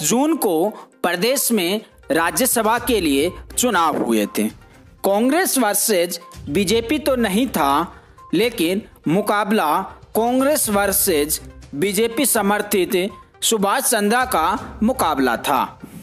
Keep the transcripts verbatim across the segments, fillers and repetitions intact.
जून को प्रदेश में राज्यसभा के लिए चुनाव हुए थे। कांग्रेस वर्सेज बीजेपी तो नहीं था, लेकिन मुकाबला कांग्रेस वर्सेज बीजेपी समर्थित सुभाष चंद्रा का मुकाबला था।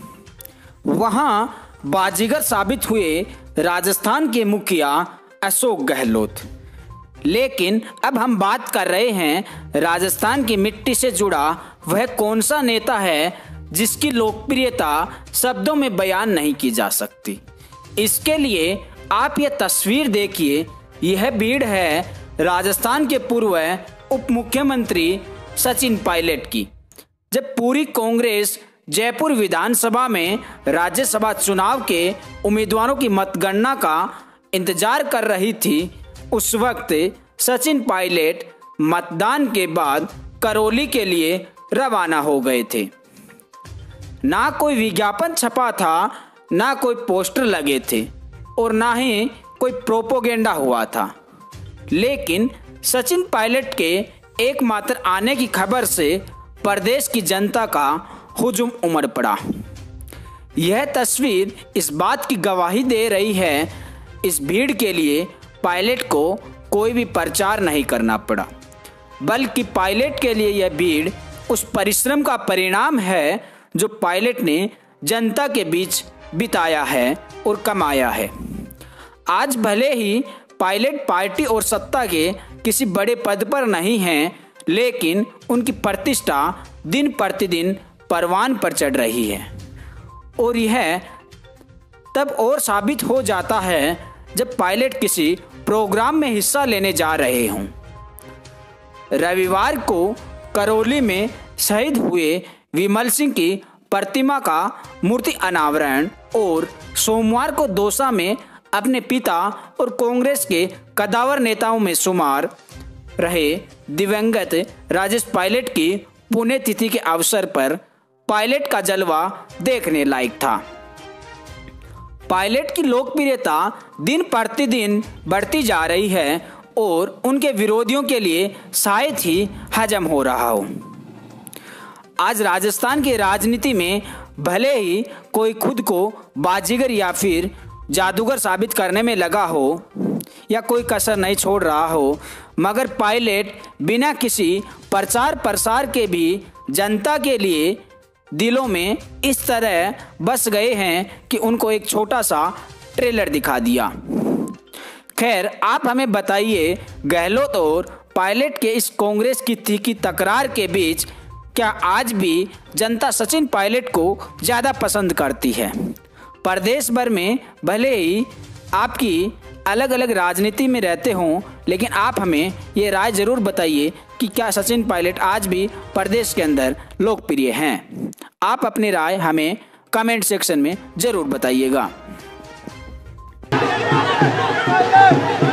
वहां बाजीगर साबित हुए राजस्थान के मुखिया अशोक गहलोत। लेकिन अब हम बात कर रहे हैं राजस्थान की मिट्टी से जुड़ा वह कौन सा नेता है जिसकी लोकप्रियता शब्दों में बयान नहीं की जा सकती। इसके लिए आप यह तस्वीर देखिए। यह भीड़ है राजस्थान के पूर्व उप मुख्यमंत्री सचिन पायलट की। जब पूरी कांग्रेस जयपुर विधानसभा में राज्यसभा चुनाव के उम्मीदवारों की मतगणना का इंतजार कर रही थी, उस वक्त सचिन पायलट मतदान के बाद करौली के लिए रवाना हो गए थे। ना कोई विज्ञापन छपा था, ना कोई पोस्टर लगे थे और ना ही कोई प्रोपोगेंडा हुआ था। लेकिन सचिन पायलट के एकमात्र आने की खबर से प्रदेश की जनता का हुजूम उमड़ पड़ा। यह तस्वीर इस बात की गवाही दे रही है, इस भीड़ के लिए पायलट को कोई भी प्रचार नहीं करना पड़ा, बल्कि पायलट के लिए यह भीड़ उस परिश्रम का परिणाम है जो पायलट ने जनता के बीच बिताया है और कमाया है। आज भले ही पायलट पार्टी और सत्ता के किसी बड़े पद पर नहीं हैं, लेकिन उनकी प्रतिष्ठा दिन प्रतिदिन परवान पर चढ़ रही है। और यह तब और साबित हो जाता है जब पायलट किसी प्रोग्राम में हिस्सा लेने जा रहे हों। रविवार को करौली में शहीद हुए विमल सिंह की प्रतिमा का मूर्ति अनावरण और सोमवार को दौसा में अपने पिता और कांग्रेस के कदावर नेताओं में शुमार रहे दिवंगत राजेश पायलट की पुण्यतिथि के अवसर पर पायलट का जलवा देखने लायक था। पायलट की लोकप्रियता दिन प्रतिदिन बढ़ती जा रही है और उनके विरोधियों के लिए शायद ही हजम हो रहा हो। आज राजस्थान की राजनीति में भले ही कोई खुद को बाजीगर या फिर जादूगर साबित करने में लगा हो या कोई कसर नहीं छोड़ रहा हो, मगर पायलट बिना किसी प्रचार प्रसार के भी जनता के लिए दिलों में इस तरह बस गए हैं कि उनको एक छोटा सा ट्रेलर दिखा दिया। खैर, आप हमें बताइए, गहलोत और पायलट के इस कांग्रेस की तीखी तकरार के बीच क्या आज भी जनता सचिन पायलट को ज़्यादा पसंद करती है? प्रदेश भर में भले ही आपकी अलग अलग राजनीति में रहते हों, लेकिन आप हमें ये राय ज़रूर बताइए कि क्या सचिन पायलट आज भी प्रदेश के अंदर लोकप्रिय हैं? आप अपनी राय हमें कमेंट सेक्शन में ज़रूर बताइएगा।